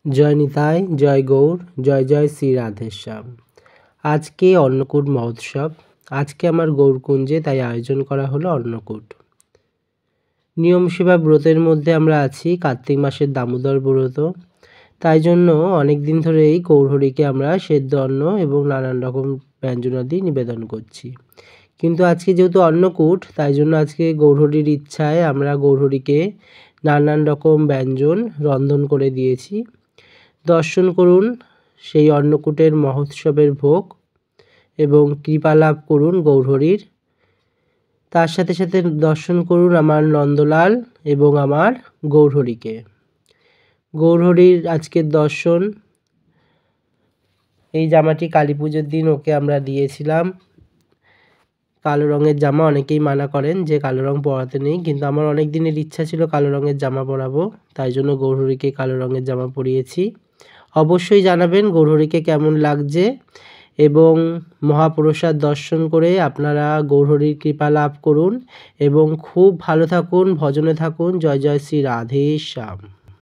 জয় নিতাই, জয় গৌর, জয় জয় শ্রী রাধেশ্যাম। আজকে অন্নকূট মহোৎসব। আজকে আমার গৌরকুঞ্জে তাই আয়োজন করা হলো অন্নকূট। নিয়ম সেবা ব্রতের মধ্যে আমরা আছি, কার্তিক মাসের দামোদর ব্রত। তাই জন্য অনেক দিন ধরেই গৌরহরিকে আমরা সেদ্ধ অন্ন এবং নানান রকম ব্যঞ্জনাদি নিবেদন করছি। কিন্তু আজকে যেহেতু অন্নকূট, তাই জন্য আজকে গৌরহরির ইচ্ছায় আমরা গৌরহরিকে নানান রকম ব্যঞ্জন রন্ধন করে দিয়েছি। দর্শন করুন সেই অন্নকূটের মহোৎসবের ভোগ এবং কৃপা লাভ করুন গৌরহরির। তার সাথে সাথে দর্শন করুন আমার নন্দলাল এবং আমার গৌরহরিকে। গৌরহরির আজকের দর্শন, এই জামাটি কালী পুজোর দিন ওকে আমরা দিয়েছিলাম। কালো রঙের জামা, অনেকেই মানা করেন যে কালো রঙ পরাতে নেই, কিন্তু আমার অনেক দিনের ইচ্ছা ছিল কালো রঙের জামা পরাবো, তাই জন্য গৌরহরিকে কালো রঙের জামা পরিয়েছি। অবশ্যই জানাবেন গৌরহরিকে কেমন লাগছে এবং মহাপ্রসাদ দর্শন করে আপনারা গৌরহরির কৃপা লাভ করুন এবং খুব ভালো থাকুন, ভজনে থাকুন। জয় জয় শ্রী রাধেশ্যাম।